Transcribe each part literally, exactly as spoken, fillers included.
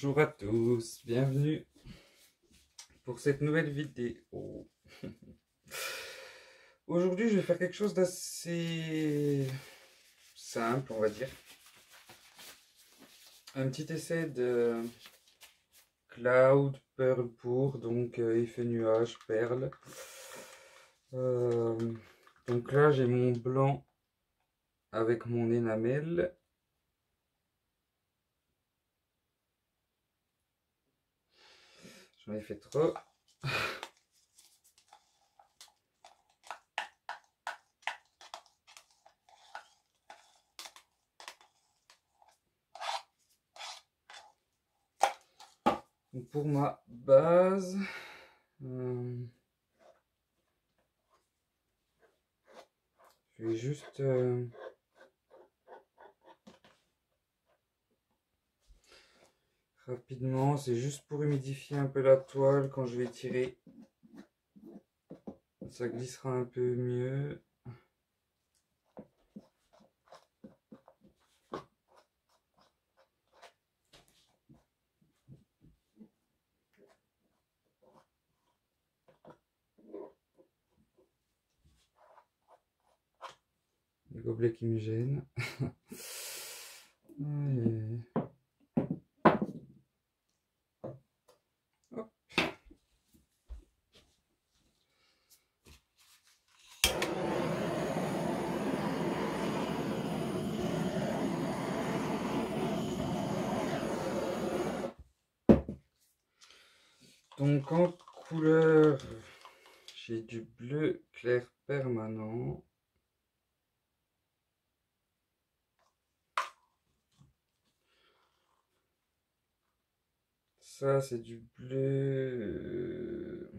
Bonjour à tous, bienvenue pour cette nouvelle vidéo. Aujourd'hui, je vais faire quelque chose d'assez simple, on va dire. Un petit essai de cloud, pearl pour, donc euh, effet nuage, perle. Euh, donc là, j'ai mon blanc avec mon énamel. J'en ai fait trop. Donc pour ma base, euh, je vais juste euh, rapidement, c'est juste pour humidifier un peu la toile. Quand je vais tirer, ça glissera un peu mieux. Les gobelets qui me gênent. Allez. Hop. Donc en couleur, j'ai du bleu clair permanent. Ça, c'est du bleu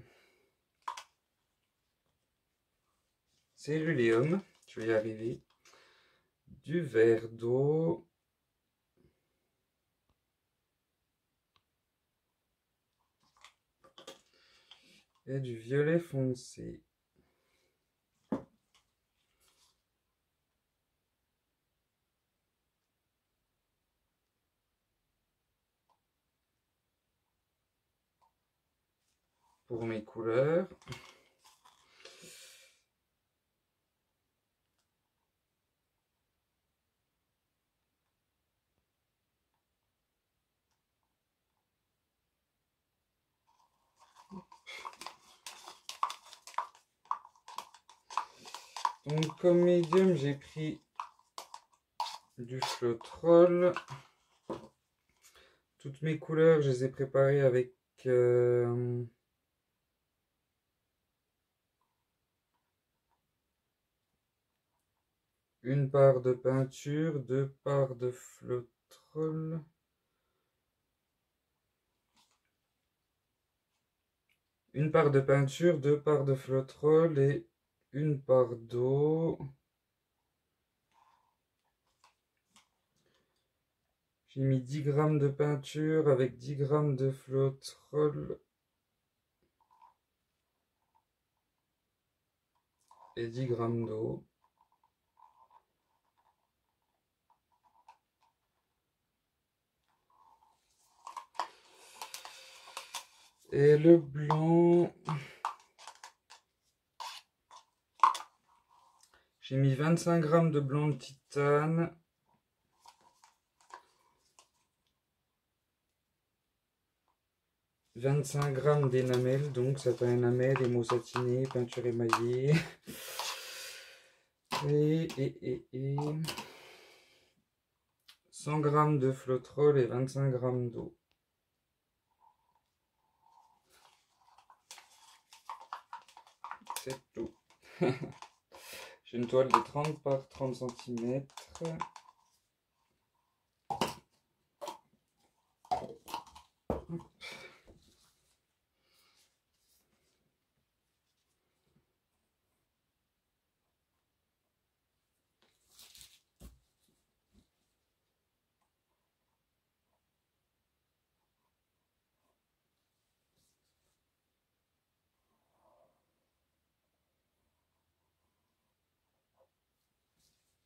céruléum, je vais y arriver. Du vert d'eau. Et du violet foncé. Pour mes couleurs. Donc comme médium, j'ai pris du Floetrol. Toutes mes couleurs, je les ai préparées avec euh, une part de peinture, deux parts de Floetrol. Une part de peinture, deux parts de Floetrol et une part d'eau. J'ai mis dix grammes de peinture avec dix grammes de Floetrol et dix grammes d'eau. Et le blanc, j'ai mis vingt-cinq grammes de blanc de titane. vingt-cinq grammes d'énamel, donc satin énamel, émaux satiné, peinture émaillée. Et, et, et, et cent grammes de Floetrol et vingt-cinq grammes d'eau. C'est tout. J'ai une toile de trente par trente centimètres.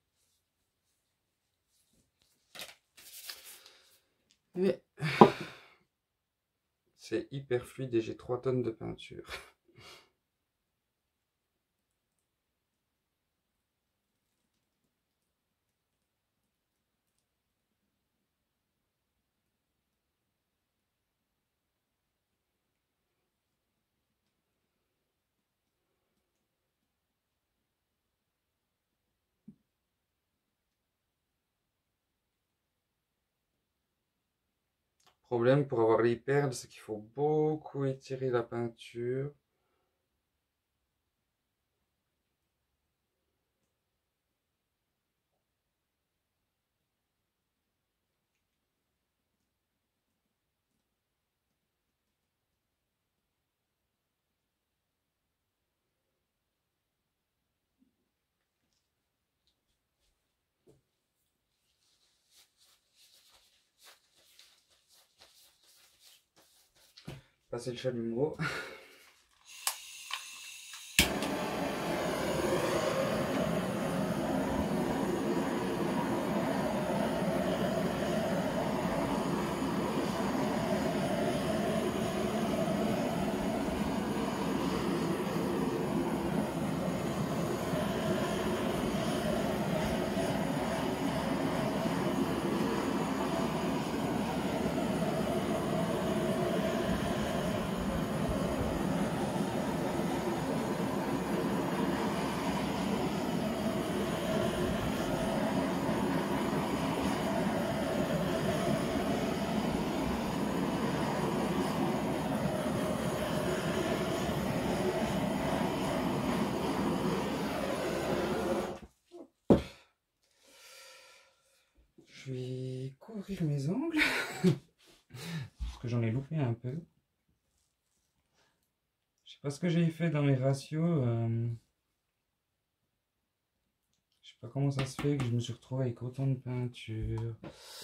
Et C'est hyper fluide et j'ai trois tonnes de peinture. Problème pour avoir les perles, c'est qu'il faut beaucoup étirer la peinture. Passer le chalumeau. Je vais couvrir mes ongles parce que j'en ai loupé un peu. Je sais pas ce que j'ai fait dans mes ratios. Euh... Je sais pas comment ça se fait que je me suis retrouvé avec autant de peinture.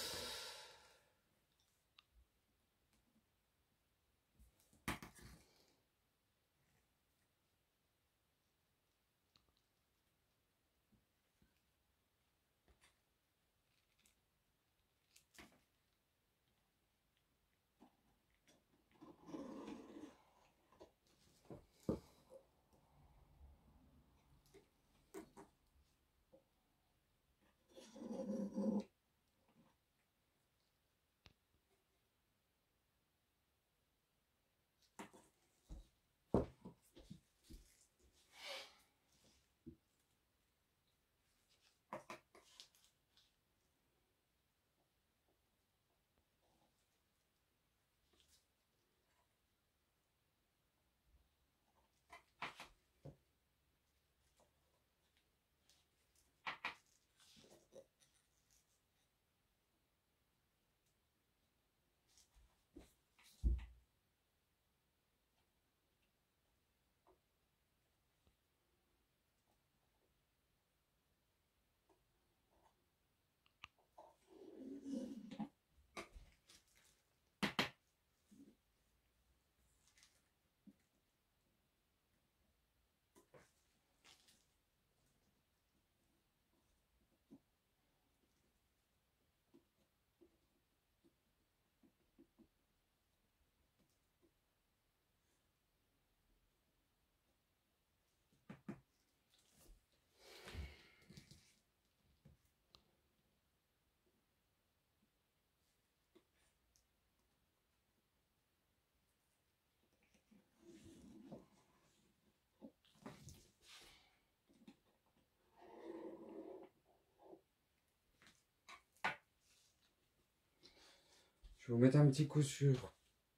Je vais vous mettre un petit coup sur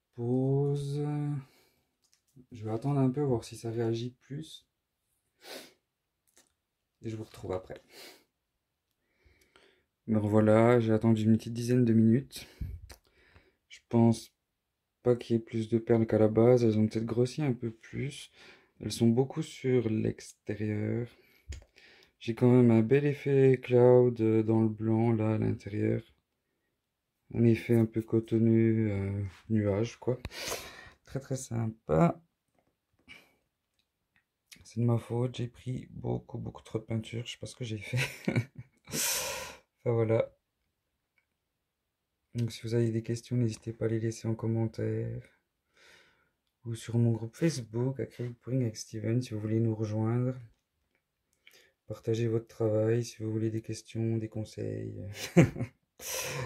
pause. Je vais attendre un peu, voir si ça réagit plus. Et je vous retrouve après. Me revoilà, j'ai attendu une petite dizaine de minutes. Je pense pas qu'il y ait plus de perles qu'à la base. Elles ont peut-être grossi un peu plus. Elles sont beaucoup sur l'extérieur. J'ai quand même un bel effet cloud dans le blanc là à l'intérieur. Un effet un peu cotonneux, euh, nuage quoi. Très très sympa. C'est de ma faute, j'ai pris beaucoup beaucoup trop de peinture, je sais pas ce que j'ai fait. Enfin voilà. Donc si vous avez des questions, n'hésitez pas à les laisser en commentaire. ou sur mon groupe Facebook, Acrylic Pouring avec Steven, si vous voulez nous rejoindre. Partagez votre travail si vous voulez des questions, des conseils.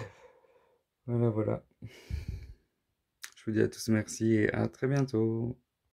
Voilà, voilà. Je vous dis à tous merci et à très bientôt.